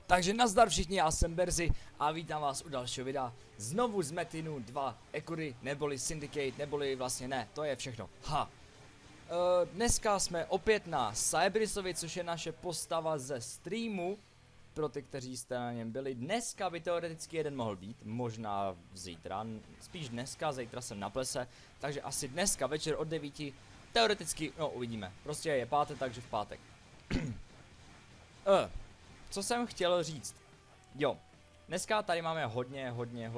Takže nazdar všichni, já jsem Berzy a vítám vás u dalšího videa. Znovu z Metinu 2 Ekury, neboli Syndicate, neboli vlastně ne, to je všechno. Dneska jsme opět na Cybrisovi, což je naše postava ze streamu. Pro ty, kteří jste na něm byli, dneska by teoreticky jeden mohl být, možná zítra, spíš dneska, zítra jsem na plese. Takže asi dneska večer od 9, teoreticky, no uvidíme, prostě je pátek, takže v pátek. Co jsem chtěl říct? Jo, dneska tady máme hodně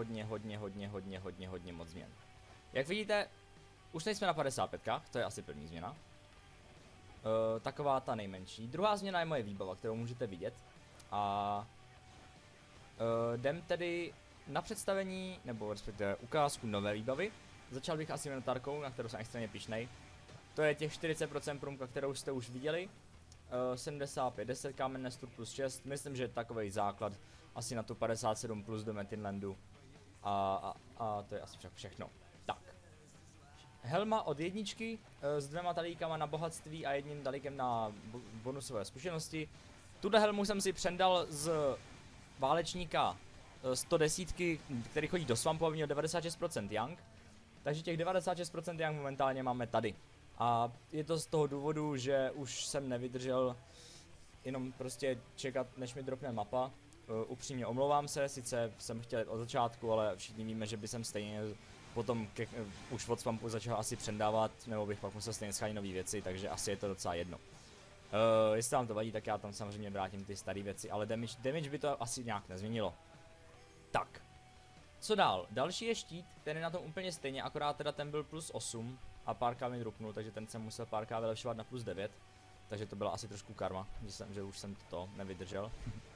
moc změn. Jak vidíte, už nejsme na 55, to je asi první změna. Taková ta nejmenší. Druhá změna je moje výbava, kterou můžete vidět. A jdem tedy na představení, nebo respektive ukázku nové výbavy. Začal bych asi minotarkou, na kterou jsem extrémně pyšnej. To je těch 40% průmka, kterou jste už viděli. 75, 10 kámenné stur plus 6, myslím, že je takovej základ asi na tu 57 plus do Metinlandu. A to je asi však všechno. Tak. Helma od jedničky s 2 talíkama na bohatství a jedním talíkem na bonusové zkušenosti. Tuhle helmu jsem si přendal z válečníka 110, který chodí do swampu a měl 96% Young. Takže těch 96% Young momentálně máme tady. A je to z toho důvodu, že už jsem nevydržel jenom prostě čekat, než mi dropne mapa. Upřímně omlouvám se, sice jsem chtěl od začátku, ale všichni víme, že by jsem stejně potom už od swampu začal asi přendávat, nebo bych pak musel stejně schánit nové věci, takže asi je to docela jedno. Jestli vám to vadí, tak já tam samozřejmě vrátím ty staré věci, ale damage by to asi nějak nezměnilo. Tak. Co dál? Další je štít, ten je na tom úplně stejně, akorát teda ten byl plus 8 a párka mi dropnul, takže ten jsem musel párka vylepšovat na plus 9. Takže to byla asi trošku karma, že už jsem to nevydržel.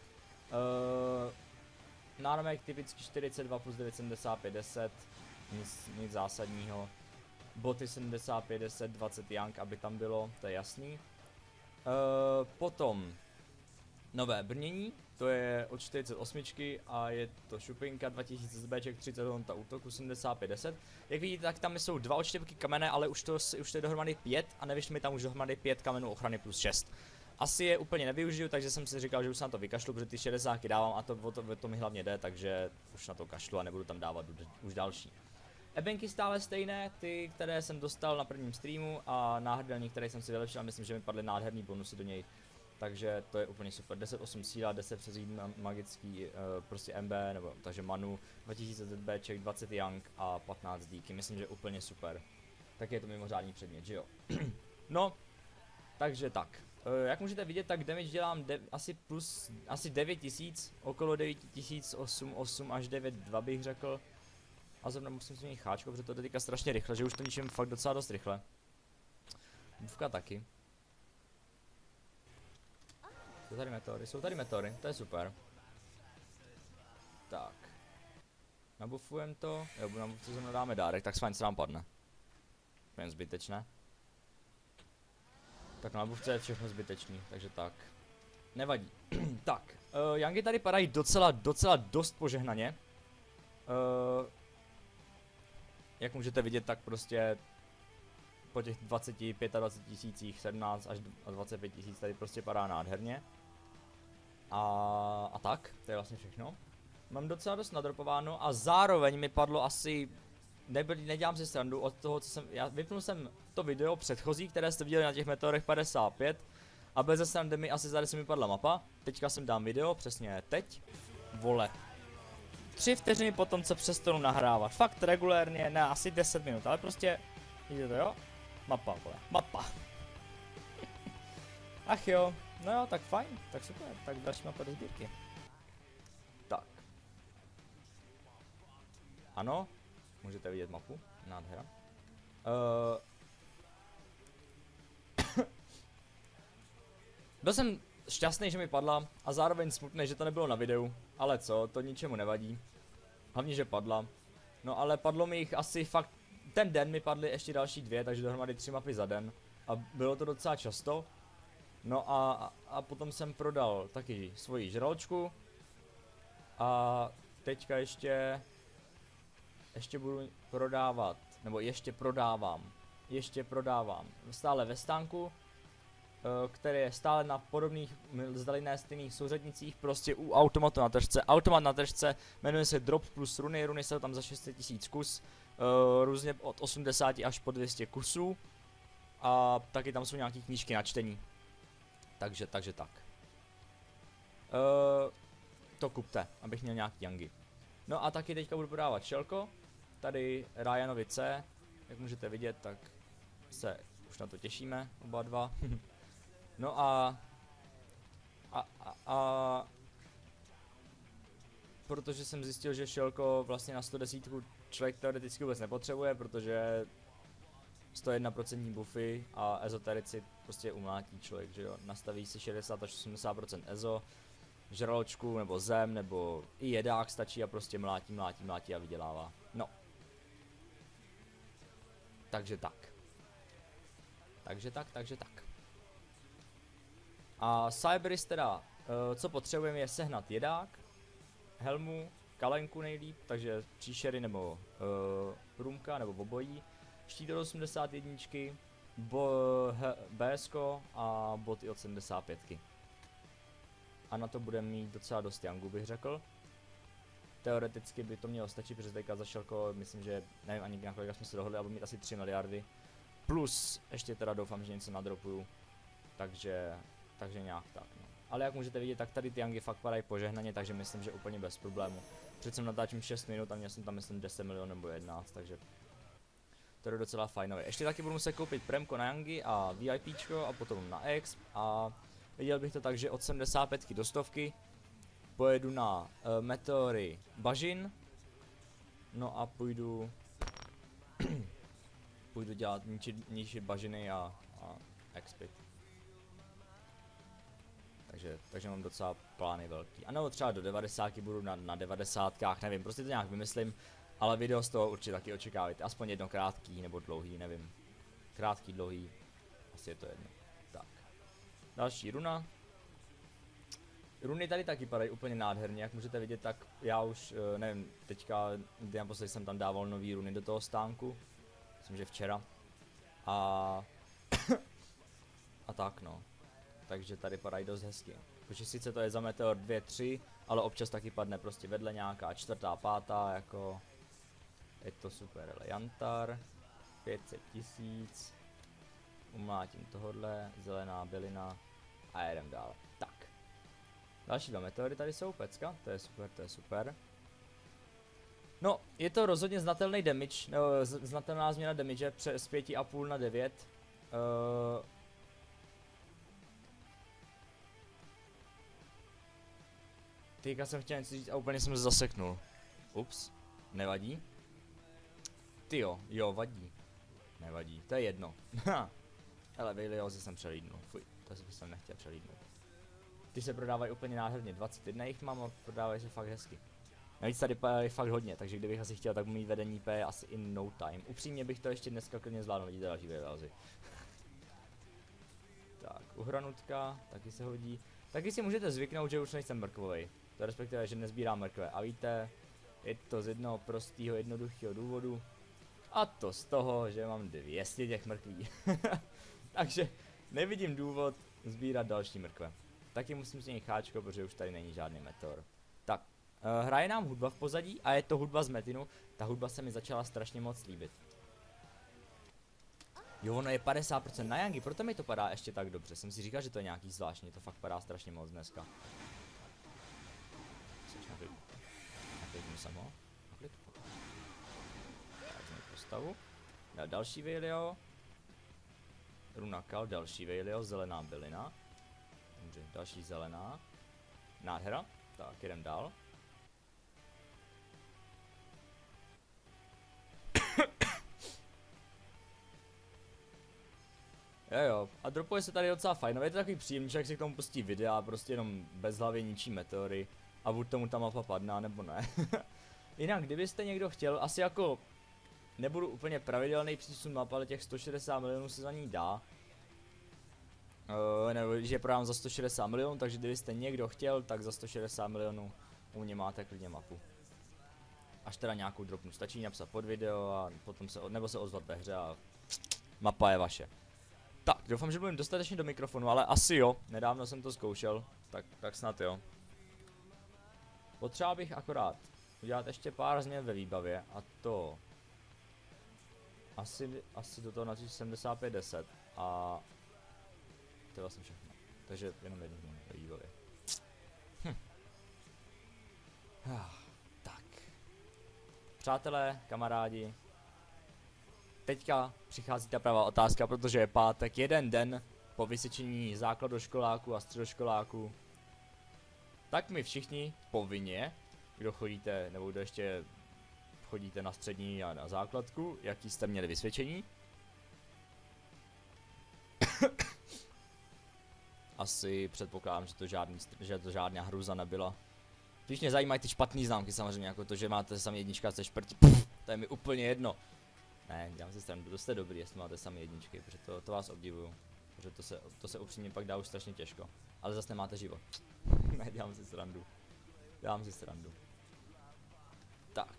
Náromek typicky 42 plus 9, 75, 10, nic zásadního. Boty 75, 10, 20 Young, aby tam bylo, to je jasný. Potom nové brnění, to je od 48 a je to šupinka 2000 zbček, 30 honta útoku 75-10. Jak vidíte, tak tam jsou 2 odštěpky kamene, ale už to je dohromady 5 a nevyšlo mi tam už dohromady 5 kamenů ochrany plus 6. Asi je úplně nevyužiju, takže jsem si říkal, že už se na to vykašlu, protože ty 60 dávám a to mi hlavně jde, takže už na to kašlu a nebudu tam dávat už další. Ebenky stále stejné, ty, které jsem dostal na prvním streamu a náhrdelník, které jsem si vylepšil, myslím, že mi padly nádherný bonusy do něj. Takže to je úplně super, 10-8 síla, 10 přes magický, prostě MB, nebo takže manu, 2000 ZBček, 20 Young a 15 díky, myslím, že úplně super. Tak je to mimořádný předmět, že jo? No, takže tak. Jak můžete vidět, tak damage dělám asi 9000, okolo 9000, 8 až 9,2 bych řekl. A zrovna musím změnit cháčko, protože to je teďka strašně rychle, že už to ničím fakt docela dost rychle. Bufka taky. Jsou tady meteory, to je super. Tak. Nabufujem to, jo, nabufujem, dáme dárek, tak fajn se nám padne. Jen zbytečné. Tak na bufce je všechno zbytečný, takže tak. Nevadí. Tak, Youngy tady padají docela dost požehnaně. Jak můžete vidět, tak prostě po těch 20, 25 tisících, 17 až 25 000 tady prostě padá nádherně. A tak, to je vlastně všechno. Mám docela dost nadropováno a zároveň mi padlo asi, nedělám si srandu od toho, co vypnul jsem to video předchozí, které jste viděli na těch meteorech 55 a bez srandy mi asi tady se mi padla mapa. Teďka jsem dám video, přesně teď, vole. 3 vteřiny potom, co přestanu nahrávat, fakt regulérně, ne asi 10 minut, ale prostě, vidíte to jo? Mapa, vole, mapa. Ach jo, no jo, tak fajn, tak super, tak další mapa do sbírky. Tak. Ano, můžete vidět mapu, nádhera. Byl jsem šťastný, že mi padla a zároveň smutný, že to nebylo na videu, ale co, to ničemu nevadí. Hlavně, že padla. No ale padlo mi jich asi fakt, ten den mi padly ještě další 2, takže dohromady 3 mapy za den. A bylo to docela často. No a potom jsem prodal taky svoji žraločku. A teďka ještě budu prodávat, nebo ještě prodávám stále ve stánku. který je stále na podobných, zdali stejných souřadnicích, prostě u automatu na tržce. Automat na tržce jmenuje se Drop plus runy, runy jsou tam za 600 000 kus, různě od 80 až po 200 kusů. A taky tam jsou nějaký knížky na čtení. Takže tak. To kupte, abych měl nějaký yangy. No a taky teďka budu prodávat šelko. Tady Ryanovi C, jak můžete vidět, tak se už na to těšíme, oba dva. No a protože jsem zjistil, že šelko vlastně na 110 člověk teoreticky vůbec nepotřebuje, protože 101% buffy a ezoterici prostě umlátí člověk, že jo, nastaví si 60 až 80% ezo, žraločku nebo zem nebo i jedák stačí a prostě mlátí a vydělává. No. Takže tak. A Cyberist teda, co potřebujeme je sehnat jedák, helmu, kalenku nejlíp, takže příšery nebo průmka nebo obojí, štít od 81, BSko a boty od 75. A na to budeme mít docela dost jangů, bych řekl. Teoreticky by to mělo stačit, protože teďka za šelko, myslím, že nevím ani na kolik jsme se dohodli, ale mít asi 3 miliardy. Plus ještě teda doufám, že něco nadropuju. Takže nějak tak, no. Ale jak můžete vidět, tak tady ty yangy fakt padají požehnaně, takže myslím, že úplně bez problému. Přece natáčím 6 minut a měl jsem tam myslím 10 milionů nebo 11, takže to je docela fajnové. Ještě taky budu muset koupit premko na yangy a VIPčko a potom na exp a viděl bych to tak, že od 75 do 100 pojedu na meteory bažin, no a půjdu dělat ničit bažiny a expit. Takže mám docela plány velký. A nebo třeba do 90 budu na 90kách, nevím, prostě to nějak vymyslím, ale video z toho určitě taky očekávajte, aspoň jedno krátký nebo dlouhý, nevím. Krátký, dlouhý, asi je to jedno. Tak. Další runa. Runy tady taky padají úplně nádherně, jak můžete vidět, tak já už, nevím, teďka, kdy naposledy jsem tam dával nový runy do toho stánku. Myslím, že včera. A tak no. Takže tady padají dost hezky. Protože sice to je za meteor 2, 3, ale občas taky padne prostě vedle nějaká čtvrtá, pátá, jako... Je to super, ale jantar, 500 000, umlátím tohodle, zelená bylina a jedem dál. Tak. Další 2 meteory tady jsou, pecka, to je super. No, je to rozhodně znatelný damage, nebo znatelná změna damage z 5,5 na 9. Teďka jsem chtěl něco říct a úplně jsem se zaseknul. Ups, nevadí. Tyjo, jo, vadí. Nevadí, to je jedno. Ale Veiliozy jsem přelídnul, fuj, to jsem nechtěl přelídnout. Ty se prodávají úplně nádherně, 21 jich mám a prodávají se fakt hezky. Navíc tady je fakt hodně, takže kdybych asi chtěl, tak mít vedení P asi in no time. Upřímně bych to ještě dneska klidně zvládl, vidíte další Veiliozy. Tak, uhranutka, taky se hodí. Taky si můžete zvyknout, že už nejsem mrkvovej. To respektive, že nezbírám mrkve. A víte, je to z jednoho prostého, jednoduchého důvodu. A to z toho, že mám 200 těch mrkví. Takže nevidím důvod sbírat další mrkve. Taky musím si něj cháčko, protože už tady není žádný meteor. Tak, hraje nám hudba v pozadí a je to hudba z Metinu. Ta hudba se mi začala strašně moc líbit. Jo, ono je 50% na yangy, proto mi to padá ještě tak dobře. Jsem si říkal, že to je nějaký zvláštní, to fakt padá strašně moc dneska. Naklidnu jsem ho. Tak jsem postavu. Další Veilio. Runa Kal, další Veilio, zelená bylina. Dobře, další zelená. Nádhera. Tak, jdem dál. Jo, a dropuje se tady docela fajn, je to takový příjemný, že jak si k tomu pustí videa, prostě jenom bez hlavy ničí meteory a buď tomu ta mapa padná, nebo ne. Jinak, kdybyste někdo chtěl, asi jako nebudu úplně pravidelný přísun map, ale těch 160 milionů se za ní dá. Nebo že prodám za 160 milionů, takže kdybyste někdo chtěl, tak za 160 milionů u mě máte klidně mapu. Až teda nějakou dropnu, stačí napsat pod video a potom nebo se ozvat ve hře a mapa je vaše. Tak, doufám, že mluvím dostatečně do mikrofonu, ale asi jo. Nedávno jsem to zkoušel, tak snad jo. Potřeboval bych akorát udělat ještě pár změn ve výbavě a to... Asi do toho natříš 75-10 a... To je vlastně všechno. Takže jenom jednu změnu ve výbavě. Tak. Přátelé, kamarádi. Teďka přichází ta pravá otázka, protože je pátek, jeden den po vysvědčení základoškoláků a středoškoláků. Tak my všichni povinně, kdo chodíte, nebo kdo ještě chodíte na střední a na základku, jaký jste měli vysvědčení. Asi předpokládám, že to žádná hruza nebyla. Když mě zajímají ty špatné známky samozřejmě, jako to, že máte sami jednička a jste šprti, to je mi úplně jedno. Ne, dělám si stranu, to jste dobrý, jestli máte sami jedničky, protože to vás obdivuju. Protože to se upřímně pak dá už strašně těžko. Ale zase nemáte život. Ne, dělám si srandu. Dělám si srandu. Tak.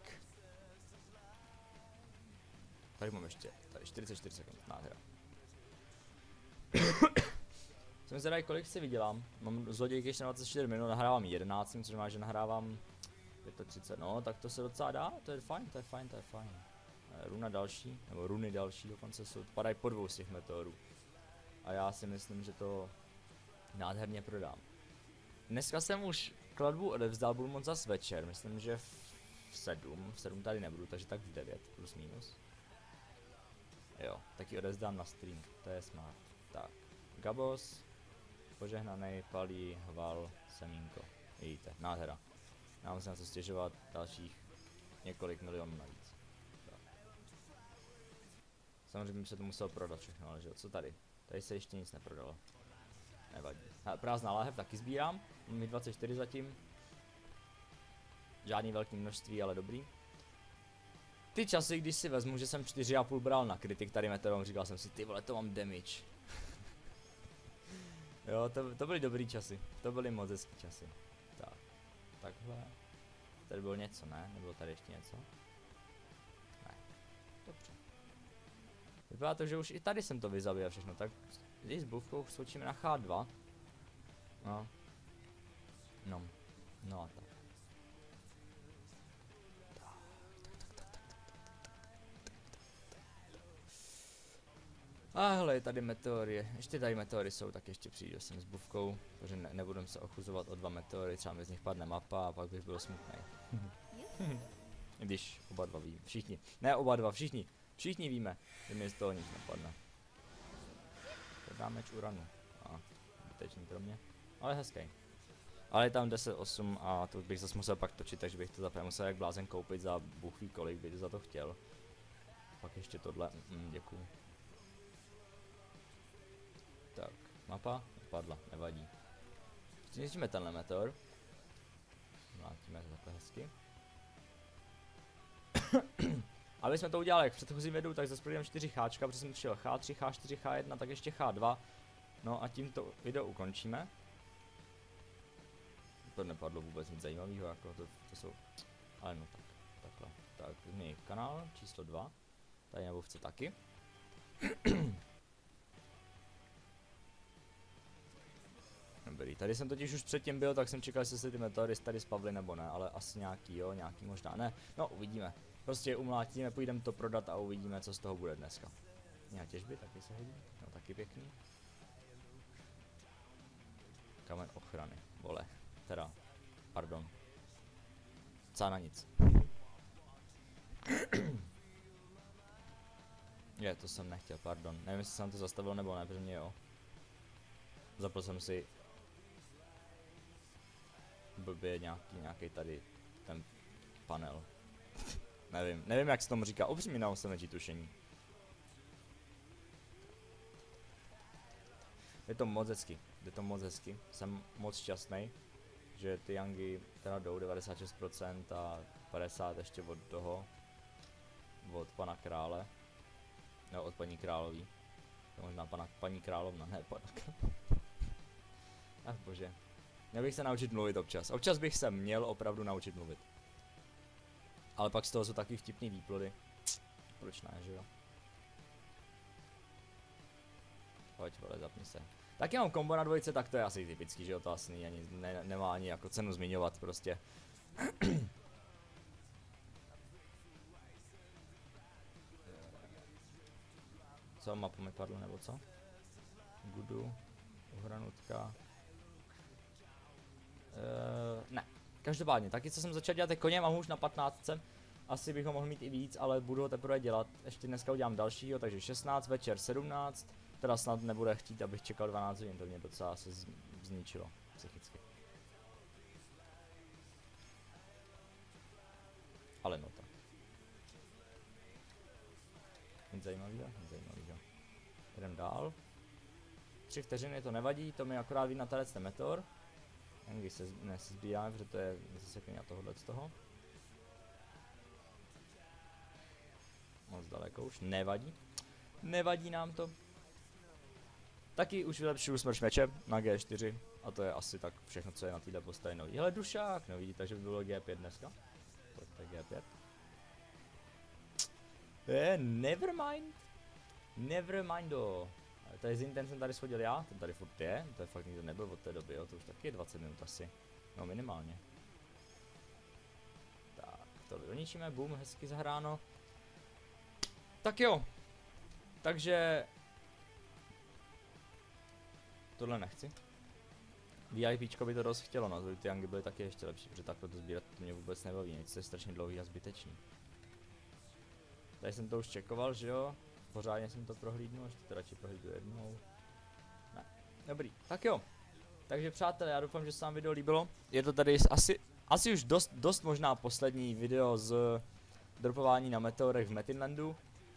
Tady mám ještě, tady 44 sekund, nádhera. Jsem zvědavý, kolik si vydělám. Mám zlodějky ještě na 24 minut, nahrávám 11, což znamená, že nahrávám 35, no, tak to se docela dá, to je fajn, to je fajn, to je fajn. Runa další, nebo runy další dokonce jsou, padají po 2 z těch meteorů. A já si myslím, že to nádherně prodám. Dneska jsem už kladbu odevzdal, budu moc zas večer, myslím, že v 7 tady nebudu, takže tak v 9 plus minus. Jo, taky odevzdám na stream, to je smart. Tak, Gabos, požehnanej, palí, hval, semínko, vidíte, nádhera. Já musím na to stěžovat dalších několik milionů navíc. Tak. Samozřejmě by se to muselo prodat všechno, ale že jo, co tady? Tady se ještě nic neprodalo. Nevadí. Prázdná láhev taky sbírám, mám mi 24 zatím. Žádný velký množství, ale dobrý. Ty časy, když si vezmu, že jsem 4,5 bral na kritik tady meteorem, říkal jsem si, ty vole, to mám damage. Jo, to byly dobrý časy, to byly moc hezký časy. Tak, takhle. Tady bylo něco, ne? Nebylo tady ještě něco? Ne, dobře. Vypadá to, že už i tady jsem to vyzabil všechno, tak když s buvkou skočíme na H2. No a tak. A hele, tady meteory, ještě tady meteory jsou, tak ještě přijdu sem s buvkou, protože nebudem se ochuzovat o 2 meteory, třeba mi z nich padne mapa a pak bych byl smutný. Když oba dva víme, všichni, ne oba dva, všichni víme, že mi z toho nic nepadne. Dáme uranu, a zbytečný pro mě, ale hezký. Ale je tam 10-8 a to bych zase musel pak točit, takže bych to zapěl musel jak blázen koupit za bůh ví kolik, bych za to chtěl. Pak ještě tohle, děkuju. Tak, mapa padla, nevadí. Zničíme tenhle meteor. Mlátíme to takhle hezky. Aby jsme to udělali jak v předchozím videu, tak zase projdeme 4 cháčka, protože jsem šel H3, H4, H1, tak ještě H2. No a tímto video ukončíme. To nepadlo vůbec nic zajímavého, jako to jsou... Ale no tak, takhle. Tak, změní kanál číslo 2. Tady na buvce taky. Dobrý, tady jsem totiž už předtím byl, tak jsem čekal, jestli se ty meteory tady spavly nebo ne, ale asi nějaký jo, nějaký možná ne. No, uvidíme. Prostě umlátíme, půjdeme to prodat a uvidíme, co z toho bude dneska. Nějaké těžby, taky se hodí, no taky pěkný. Kamen ochrany, vole, teda, pardon. Cá na nic. Je, to jsem nechtěl, pardon. Nevím, jestli jsem to zastavil nebo ne, protože mě jo. Zapl jsem si blbě nějaký tady ten panel. nevím jak se tomu říká, upřímně nám se nečí tušení. Je to moc hezky, jsem moc šťastný, že ty Yangy teda jdou 96% a 50 ještě od toho, od pana krále, no od paní králový, to možná paní královna, ne pana královna. Ach bože. Měl bych se naučit mluvit občas. Občas bych se měl opravdu naučit mluvit. Ale pak z toho jsou taky vtipný výplody. Proč ne, že jo? Pojď, vole, zapni se. Tak jenom kombo na dvojce, tak to je asi typický, že jo, to asi ani, nemá ani jako cenu zmiňovat prostě. Co, mapa mi padla, nebo co? Gudu, uhranutka. Ne, každopádně, taky co jsem začal dělat je koně, mám už na 15. Asi bych ho mohl mít i víc, ale budu ho teprve dělat. Ještě dneska udělám dalšího, takže 16, večer 17. Teda snad nebude chtít, abych čekal 12 hodin, to mě docela asi zničilo psychicky. Ale no tak. Nic zajímavého, nic zajímavého. Jdem dál. 3 vteřiny, to nevadí, to mi akorát ví na ten meteor. Jen když se nezbíjáme, protože to je zaseklý na tohohle z toho. Moc daleko už, nevadí. Nevadí nám to. Taky už vylepšuju smrš meče na G4 a to je asi tak všechno, co je na této postavě nový. Hele, dušák, no vidíte, takže by bylo G5 dneska. Pojďte G5. Nevermind. Nevermindo. Tady Zin, ten jsem tady shodil já, ten tady furt je, to je fakt nikdo nebyl od té doby, jo, to už taky je 20 minut asi. No minimálně. Tak, to vyničíme, boom, hezky zahráno. Tak jo. Takže tohle nechci. VIPčko by to dost chtělo, no, ty Yangy byly taky ještě lepší, protože takhle to sbírat to mě vůbec nebaví, nic, to je strašně dlouhý a zbytečný. Tady jsem to už čekoval, že jo, pořádně jsem to prohlídnul, ještě to radši prohlídnu jednou. Ne, dobrý, tak jo. Takže přátelé, já doufám, že se vám video líbilo, je to tady asi už dost možná poslední video z dropování na meteorech v Metinlandu.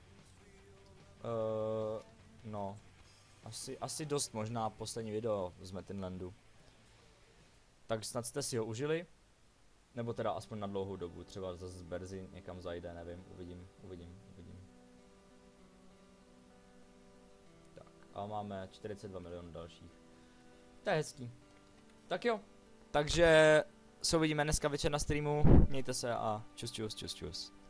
No, asi dost možná poslední video z Metinlandu. Tak snad jste si ho užili. Nebo teda aspoň na dlouhou dobu, třeba zase z Berzy někam zajde, nevím, uvidím. Tak, a máme 42 milionů dalších. To je hezký. Tak jo, takže se uvidíme dneska večer na streamu, mějte se a čus.